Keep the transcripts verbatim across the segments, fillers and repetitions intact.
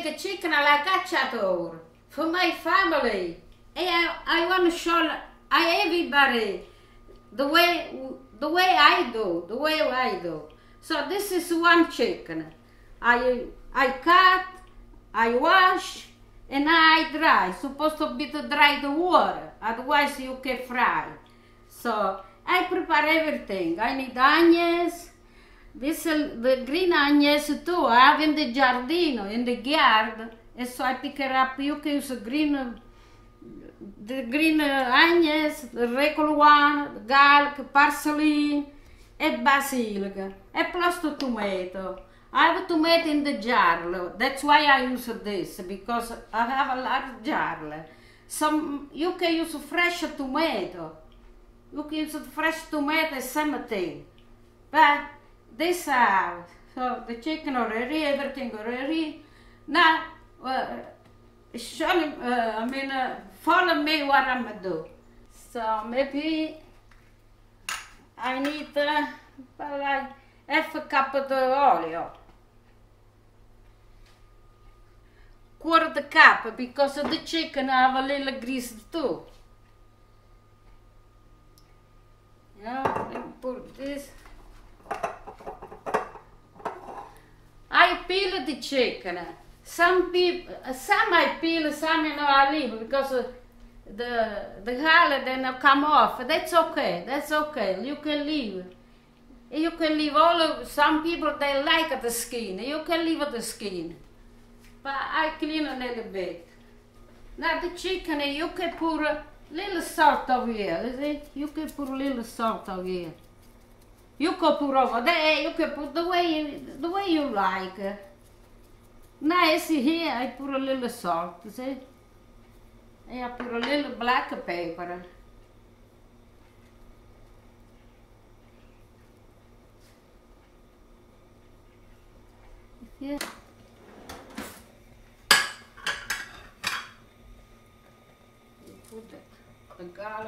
make a chicken alla Cacciatore for my family. And I, I want to show I, everybody the way the way I do, the way I do. So this is one chicken. I I cut, I wash, and I dry. Supposed to be to dry the water, otherwise you can fry. So I prepare everything. I need onions. This is the green onions too. I have in the giardino, in the yard, and so I pick it up. You can use green, the green onions, the regular one, garlic, parsley, and basil, and plus the tomato. I have a tomato in the jar. That's why I use this, because I have a large jar. Some you can use fresh tomato. You can use fresh tomato, same thing. But this uh, so the chicken already, everything already. Now, uh, show me, uh, I mean, uh, follow me what I'm gonna do. So maybe I need uh, like half a cup of the oil. Quarter cup, because of the chicken I have a little grease too. Yeah, let me put this. I peel the chicken. Some people, some I peel, some you know I leave because the the halved then come off. That's okay. That's okay. You can leave. You can leave all of. Some people they like the skin. You can leave the skin. But I clean a little bit. Now the chicken, you can put a little salt over here. You see? You can put a little salt over here. You can put over there. You can put the way you, the way you like. Now you see here, I put a little salt. You see? And I put a little black pepper. Yeah. Put the, the garlic.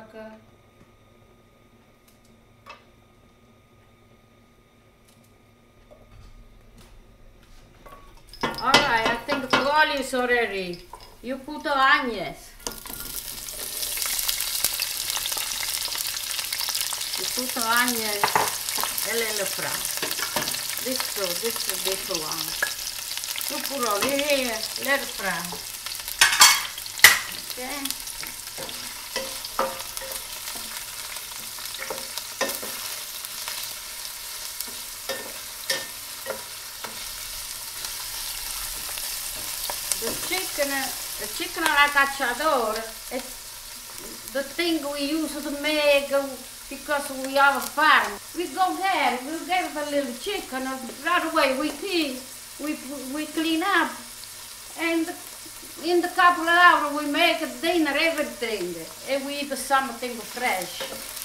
Alright, I think the oil is already. You put the onions. You put the onions a little fry. This too, this is this one. You put all here, let it fry. Okay. The chicken, the chicken alla Cacciatore, it's the thing we use to make because we have a farm. We go there, we get the little chicken, right away we clean, we, we clean up, and in the couple of hours we make a dinner, everything, and we eat something fresh.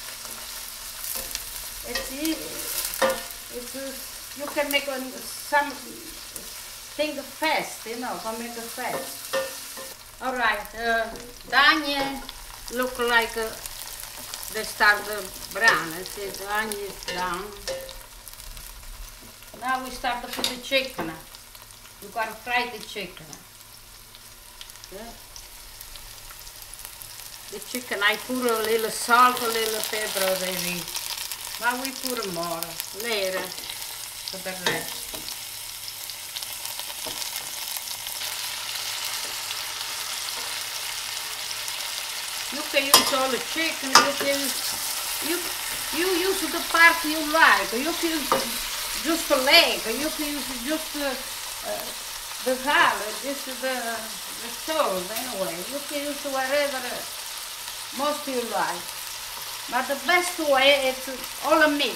It's easy. It's, you can make some thing fast, you know, to make it fast. All right, uh, the onion look like uh, they start uh, brown. I see the onion is done. Now we start to put the chicken. We gotta fry the chicken. Yeah. The chicken, I put a little salt, a little pepper already. Now we put more later for the rest. You can use all the chicken, you can you you use the part you like, you can use just the leg, you can use just the, uh, the halved, this is the, the soul anyway, you can use whatever most you like. But the best way is all a mix.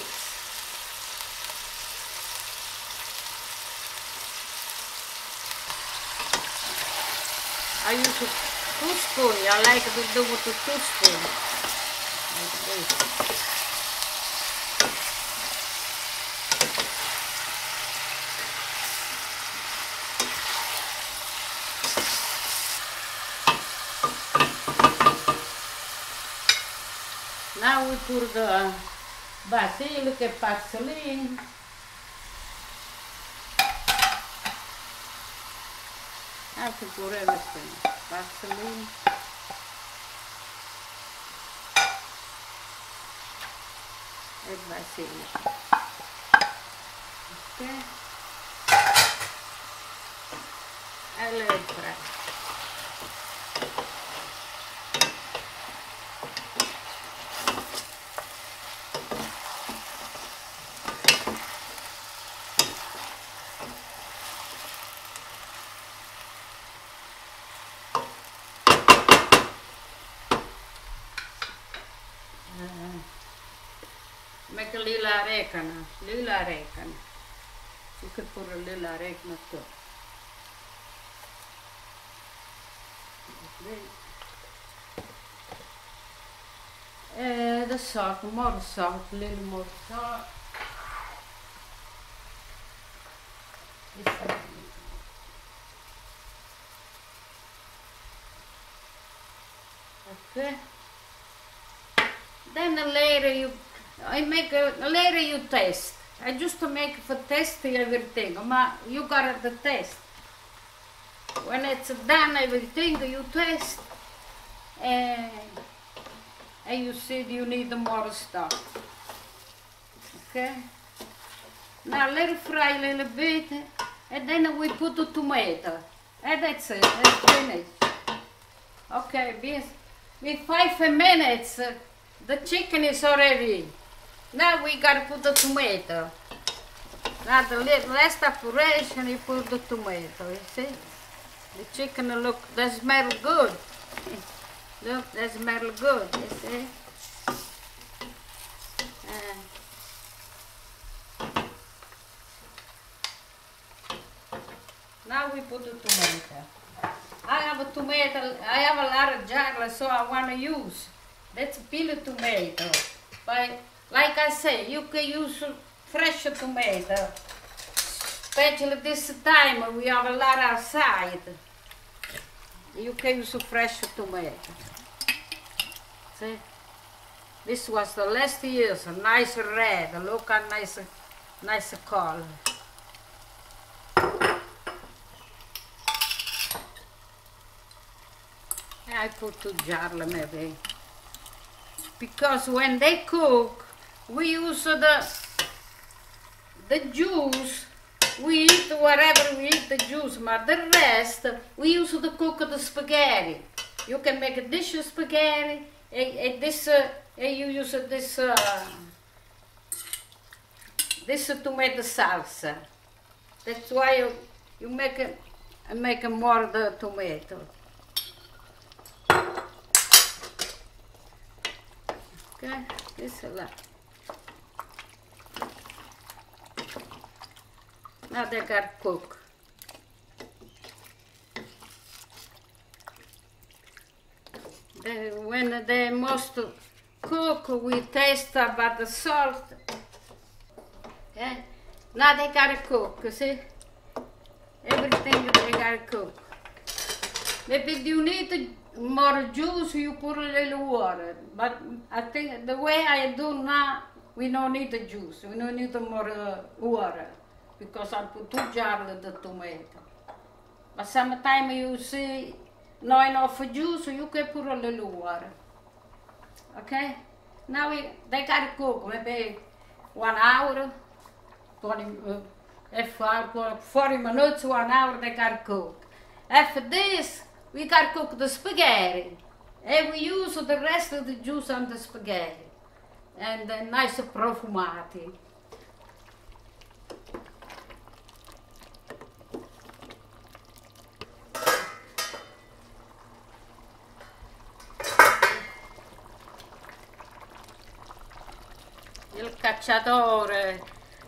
I use a two spoons. I like to do with the two spoons. Like this. Now we put the basil and parsley. have to put everything. Parsley. E Basil. Ok. E le tre. Make a little oregano, little oregano. You could put a little oregano too. Uh, the salt, more salt, a little more salt. Okay. Then later you, I make a, later you taste. I just to make for tasting everything. Ma you got the taste. When it's done everything, you taste and, and you see you need more stuff. Okay. Now let it fry a little bit, and then we put the tomato, and that's it. That's finished. Okay. With, with five minutes. The chicken is already. Now we gotta put the tomato. Now the last operation, you put the tomato. You see, the chicken look, that smell good. Look, that smell good. You see. Uh, now we put the tomato. I have a tomato. I have a lot of jars, so I wanna use. That's peeled tomato. But like I say, you can use fresh tomato. Especially this time, we have a lot outside. You can use fresh tomato. See? This was the last year's, a nice red. Look at nice, nice color. I put two jars maybe. Because when they cook, we use the the juice. We eat whatever we eat the juice, but the rest we use to cook the spaghetti. You can make a dish of spaghetti, and, and this uh, and you use this uh, this tomato salsa. That's why you you make a make a more the tomato. Okay, this a lot. Now they got cook. They, when they most cook, we taste about the salt. Okay, now they gotta cook. You see, everything they gotta cook. Maybe you need more juice, you put a little water. But I think the way I do now, we don't need the juice. We don't need more uh, water because I put two jars of the tomato. But sometimes you see not enough juice, you can put a little water. Okay? Now we, they gotta cook maybe one hour, twenty, uh, forty minutes, one hour they gotta cook. After this, we gotta cook the spaghetti, and we use the rest of the juice on the spaghetti, and the nice profumati. Il Cacciatore,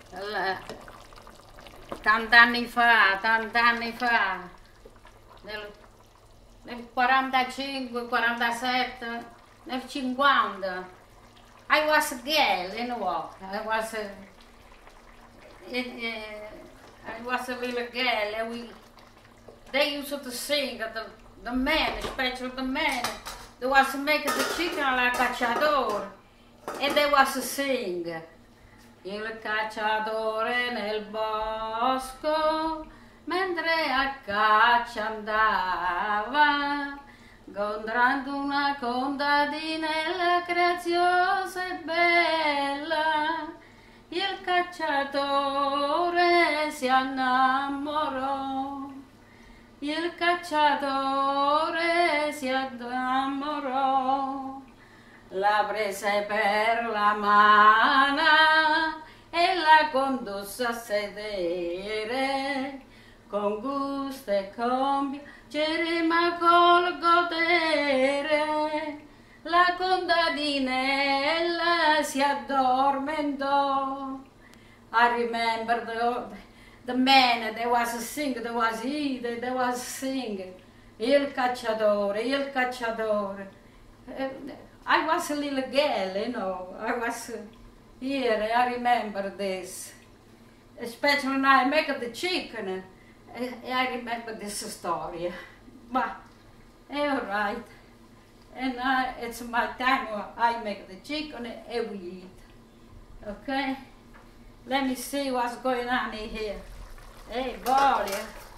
tanti anni fa, tanti anni fa, nel nel quarantacinque, quarantasette, nel cinquanta. I was a girl in the walk. I was a, it, uh, I was a little girl, and we, they used to sing, the, the men, especially the men, they was making the chicken like Cacciatore, and they was to sing. Il cacciatore nel bosco mentre a caccia andava, incontrando una contadinella graziosa e bella, il cacciatore si innamorò, il cacciatore si innamorò, la prese per la mano e la condusse a sedere, con gusto e con piacere ma col godere, la contadinella si addormentò. I remember the, the man that was singing, that was he, that was singing, il cacciatore, il cacciatore. I was a little girl, you know, I was here, I remember this. Especially when I make the chicken, I remember this story. But, all right. And uh, it's my time I make the chicken and we eat. Okay? Let me see what's going on in here. Hey, boy.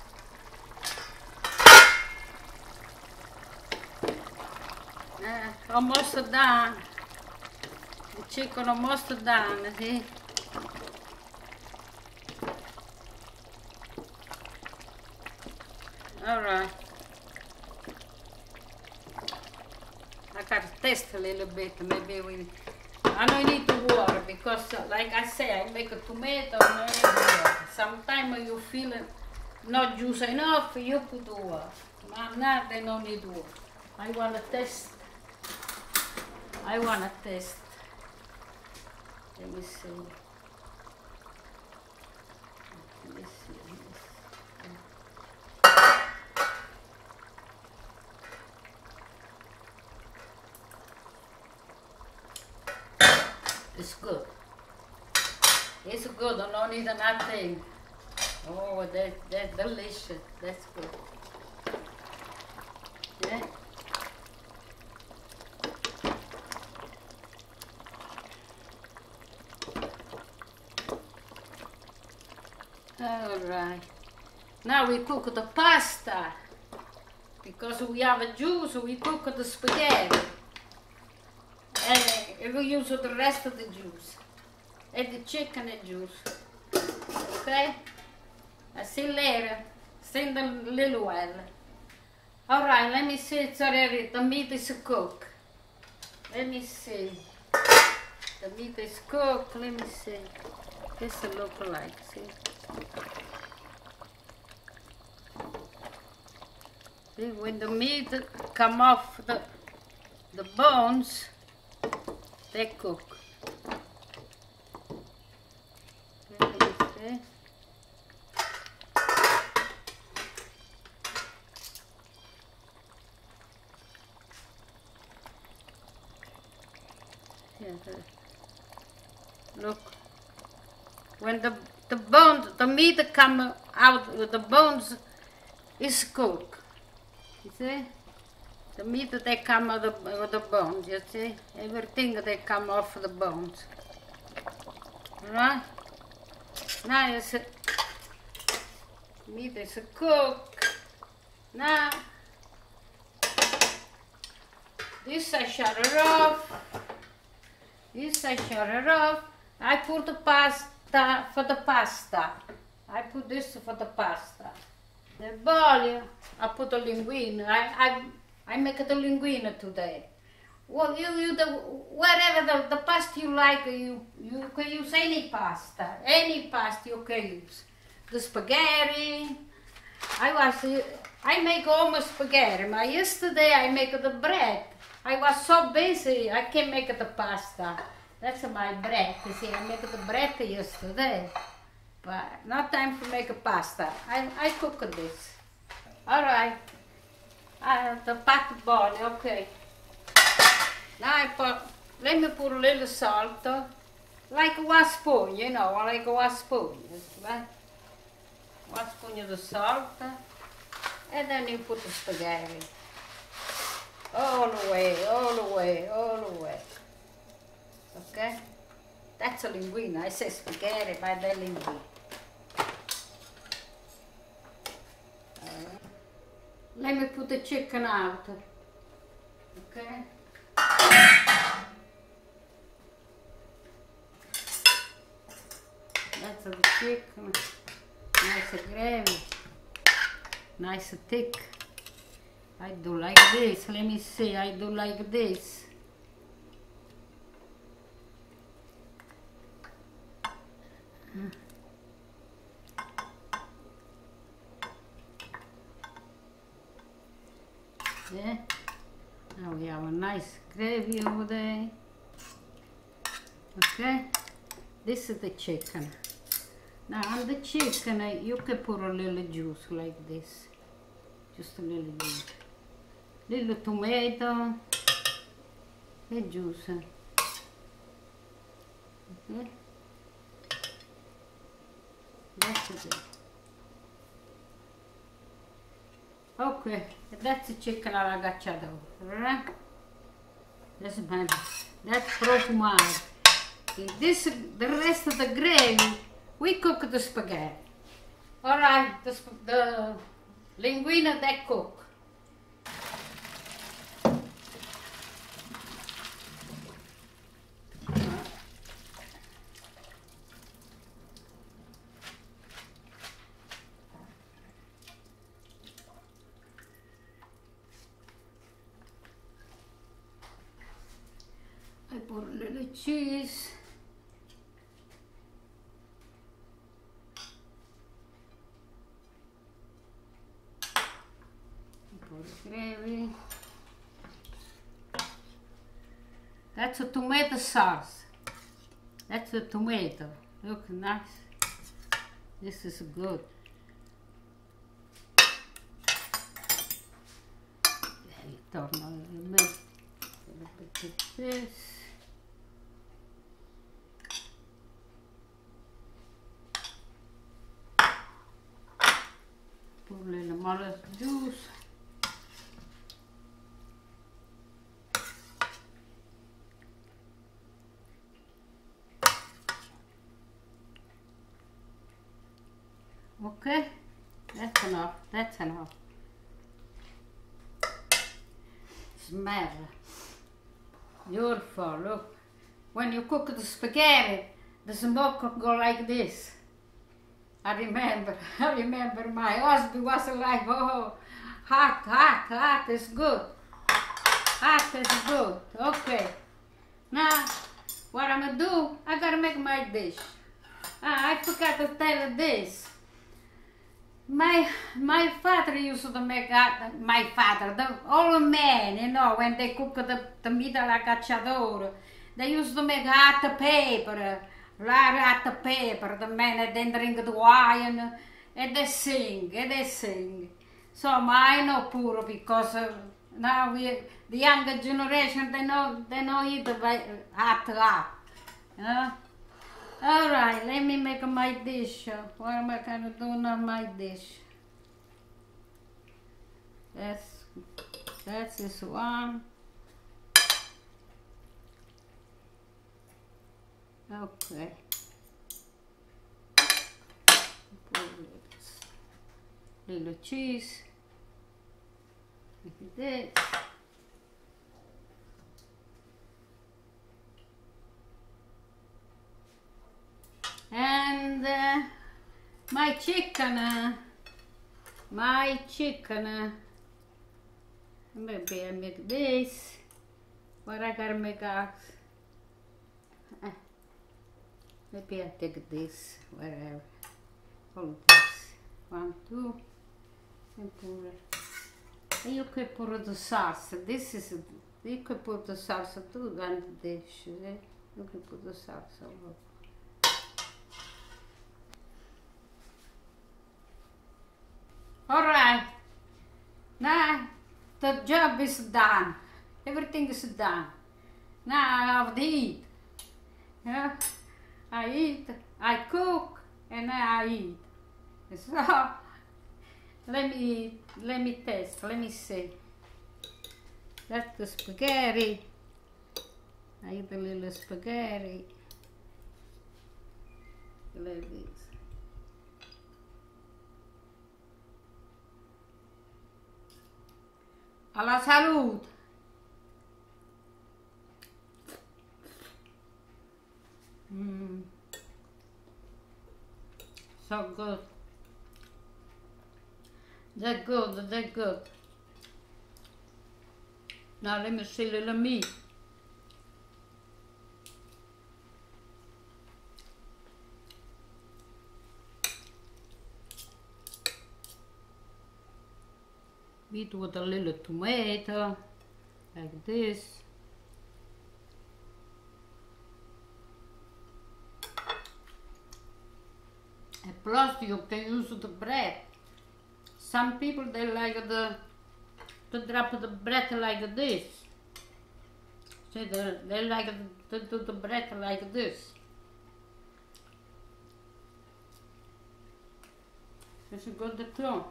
Uh, almost done. The chicken almost done. See? All right. I gotta test a little bit. Maybe we. I don't need to water because, uh, like I say, I make a tomato and I need water. Sometimes you feel it not juice enough, you put water. But now they don't need water. I wanna test. I wanna test. Let me see. Let me see. Let me see. It's good. It's good. I don't need nothing. Oh, that that's delicious. That's good. Yeah. All right. Now we cook the pasta. Because we have a juice, we cook the spaghetti. And we use the rest of the juice. And the chicken and juice. Okay? I see you later. See in a little while. All right, let me see. It's already, the meat is cooked. Let me see. The meat is cooked. Let me see. This it look like, see? See, when the meat come off the, the bones, they cook. Let me see. Yeah, look, when the the bones, the meat come out with the bones is cooked. You see, the meat they come out of the, with the bones. You see, everything they come off the bones. Right? Now it's meat is cooked. Now this I shut it off. This I shut it off. I put the pasta for the pasta. I put this for the pasta. The bowl, I put the linguine. I I I make the linguine today. Well, you you the whatever the, the pasta you like, you you can use any pasta, any pasta you can use. The spaghetti. I was I make almost spaghetti. My yesterday I make the bread. I was so busy, I can't make the pasta. That's my bread. You see, I make the bread yesterday. But not time to make a pasta. I, I cook this. All right. Uh, the pot bowl, okay. Now I put, let me put a little salt. Like one spoon, you know, like one spoon. Right? One spoon of the salt. And then you put the spaghetti. All the way, all the way, all the way. Okay? That's a linguine. I say spaghetti by the linguine. let me put the chicken out. Okay. That's the chicken. Nice gravy. Nice thick. I do like this. Let me see. I do like this. Yeah. Now we have a nice gravy over there. Okay. This is the chicken. Now on the chicken, uh, you can put a little juice like this. Just a little juice. Little tomato. And juice. Okay. That's it. Okay, that's the chicken alla cacciatore, right? That's my, that's profumado. This, the rest of the gravy, we cook the spaghetti. All right, the, the linguine that cook. I put a little cheese. I put gravy. That's a tomato sauce. That's a tomato. Look nice. This is good. Torno a little bit. A little bit of this. Put a little more juice. Okay, that's enough. That's enough. Smell. Beautiful. Look, when you cook the spaghetti, the smoke go like this. I remember, I remember my husband was like, oh, hot, hot, hot is good. Hot is good. Okay. Now, what I'm gonna do, I gotta make my dish. Ah, I forgot to tell you this. My my father used to make, uh, my father, the old man, you know, when they cook the, the meat alla cacciatore, they used to make hot paper. Right at the paper, the men then drink the wine and they sing, and they sing. So I know poor because uh, now we, the younger generation, they know, they know eat the hot hot. You know? All right, let me make my dish. What am I gonna do now? My dish. That's that's this one. Okay. Put a little cheese. Like this. And uh, my chicken, uh, my chicken, uh, maybe I make this, but I gotta make out. Uh, maybe I take this, whatever. Hold this. One, two, and pour it. And you can put the sauce. This is, you can put the sauce too on the dish. Eh? You can put the sauce over. All right, now the job is done. Everything is done. Now I have to eat. Yeah, I eat, I cook, and I eat. So let me let me taste. Let me see. That's the spaghetti. I eat a little spaghetti. Like this. alla salute. Mm. So good. They're good, they're good. Now let me see a little meat. Meat with a little tomato, like this. And plus you can use the bread. Some people they like the to drop the bread like this. So they, they like to do the bread like this. It's good too.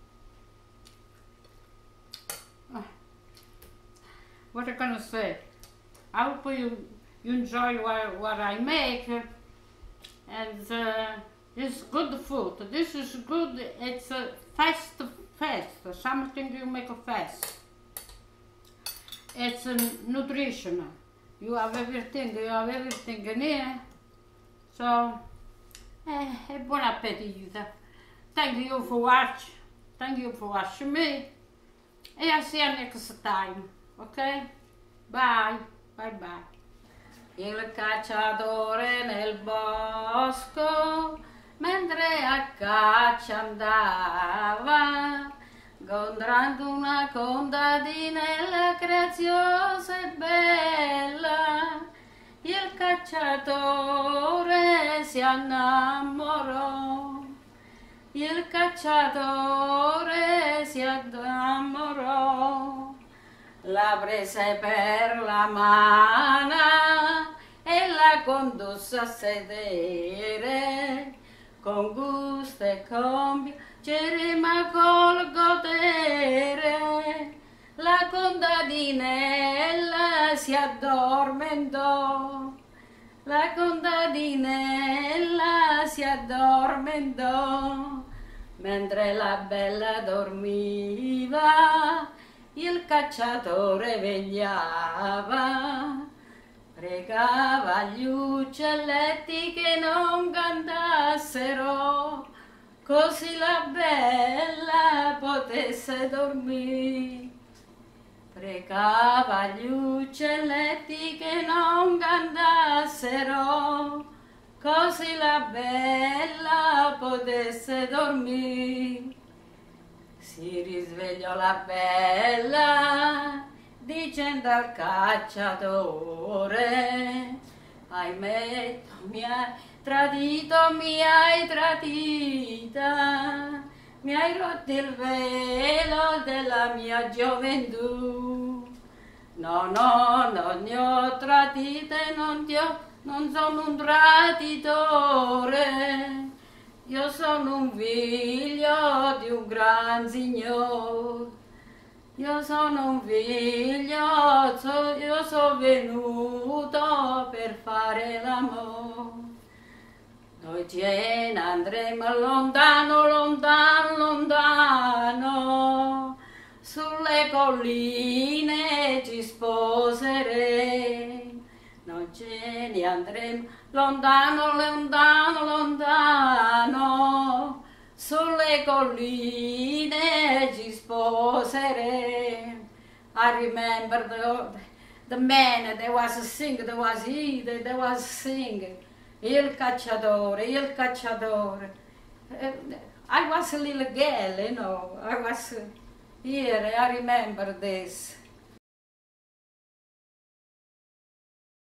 What I'm gonna say? I hope you, you enjoy what, what I make, and uh, it's good food. This is good. It's a fast, fast. Something you make fast. It's a nutritional. You have everything. You have everything in here. So, eh, buon appetito. Thank you for watching. Thank you for watching me. And I'll see you next time. Ok? Bye, bye bye. Il cacciatore nel bosco, mentre a caccia andava, incontrando una contadinella graziosa e bella, il cacciatore si innamorò. Il cacciatore si innamorò. La prese per la mano e la condusse a sedere, con gusto e con piacere ma col godere. La contadinella si addormentò, la contadinella si addormentò, mentre la bella dormiva. Il cacciatore vegliava, pregava gli uccelletti che non cantassero, così la bella potesse dormire. Pregava gli uccelletti che non cantassero, così la bella potesse dormire. Si risvegliò la bella, dicendo al cacciatore: ahimè, tu mi hai tradito, mi hai tradita, mi hai rotto il velo della mia gioventù. No, no, non ti ho tradita e non, ti ho, non sono un traditore. Io sono un figlio di un gran signore, io sono un figlio, so, io sono venuto per fare l'amore. Noi ce ne andremo lontano, lontano, lontano, sulle colline ci sposeremo. Noi ce ne andremo lontano, lontano, lontano, sulle colline ci sposeremo. I remember the, the man that was singing, that was he, that was singing. Il cacciatore, il cacciatore. I was a little girl, you know, I was here, I remember this.